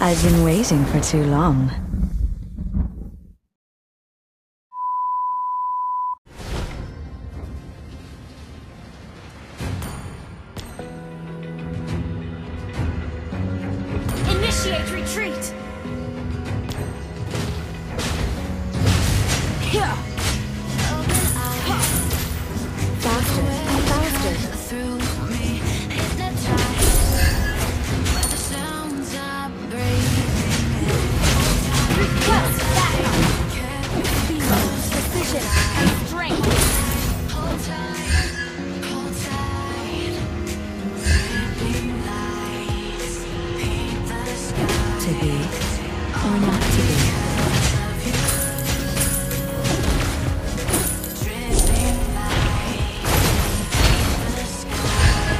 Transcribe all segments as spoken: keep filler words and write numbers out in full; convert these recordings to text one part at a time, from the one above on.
I've been waiting for too long. Initiate retreat! Here! Faster and faster. Through me, hypnotized by the sounds I'm breathing. Request backup! Speed, precision, and strength. Hold tight, hold tight. Dripping lights paint the sky. To be or not to be. Dripping lights paint the sky.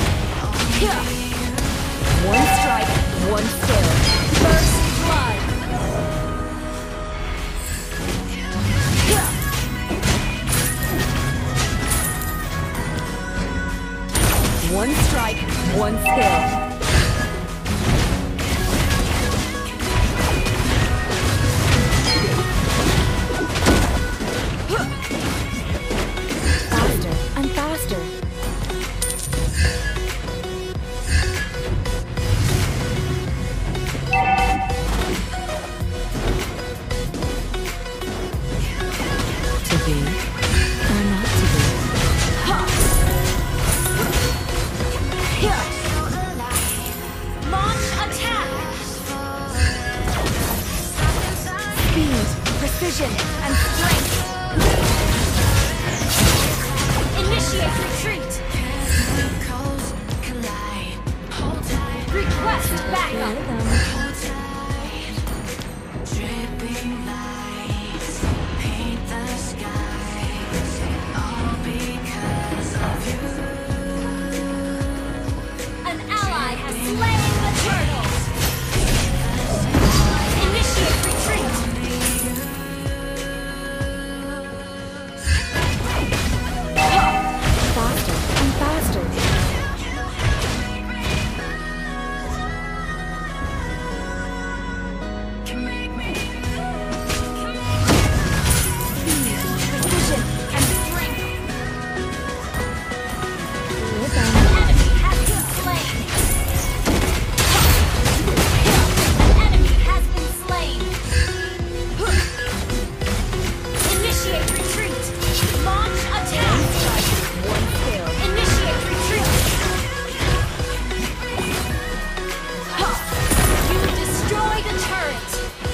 One strike, one skill. First blood. One strike, one skill. Faster and faster. To be or not to be. Launch attack! Speed, precision, and strength. Initiate retreat! Request backup! Dripping lights paint the skies, all because of you. An ally has slain the turtles! Initiate retreat! Faster and faster. Precision and strength! Rhythm. Enemy has been slain! An enemy has been slain! Initiate retreat! Launch attack! One skill. Initiate retreat! You destroyed a turret!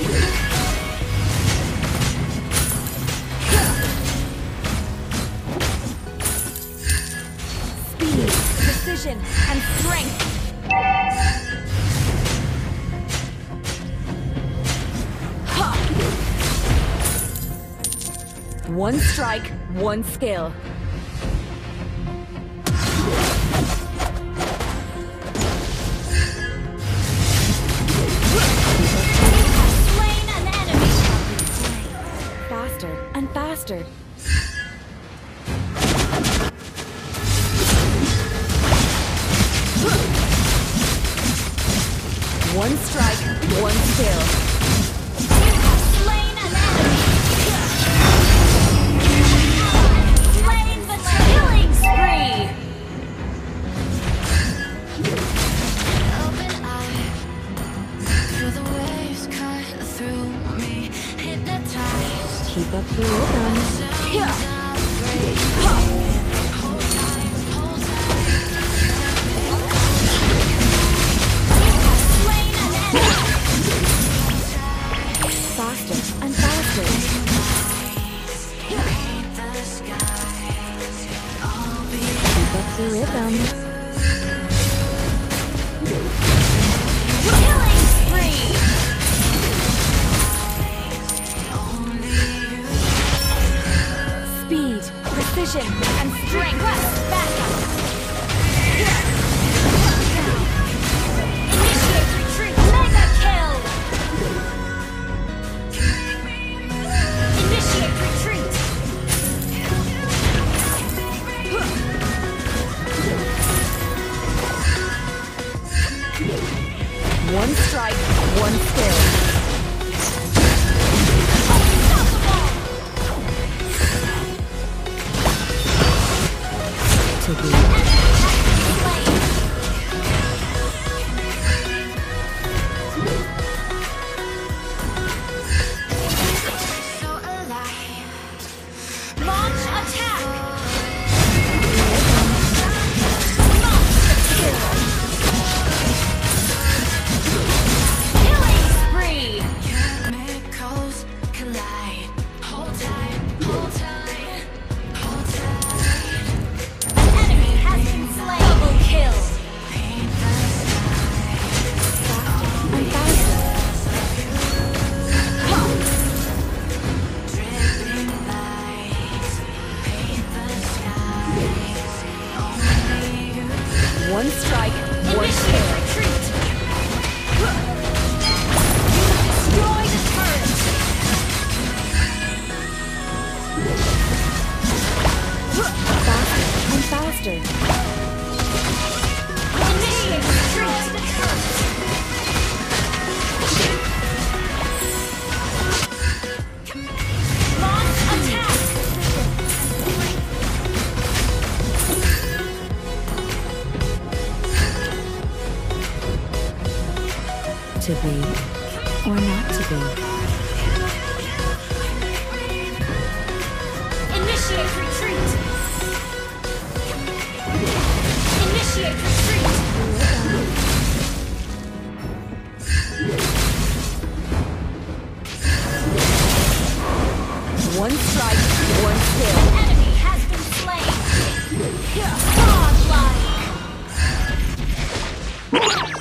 Speed, precision, and strength. One strike, one skill. Slain an enemy! Faster and faster. One strike, one skill. Slain an enemy! Slain the killing spree! Open eye, feel the waves cut through me, hypnotized. Keep up the rhythm. Slain an enemy! Faster and faster. Paint the skies, all Keep up the rhythm. killing spree! Speed, precision, and strength. Request backup! Initiate retreat! Mega kill! Initiate retreat! One strike, one To be. So alive. Launch attack. Killing spree. Chemicals collide. Hold tight, hold tight, hold tight. An enemy has been slain. Double kill. Paint the sky. I'm faster. Dripping lights. Paint the skies. Only you. One strike, one Initiate kill. retreat. Destroy the turret. Faster. I'm faster. Initiate retreat. Launch attack. To be or not to be. Initiate retreat. Initiate retreat. One strike, one kill. Enemy has been slain. Godlike.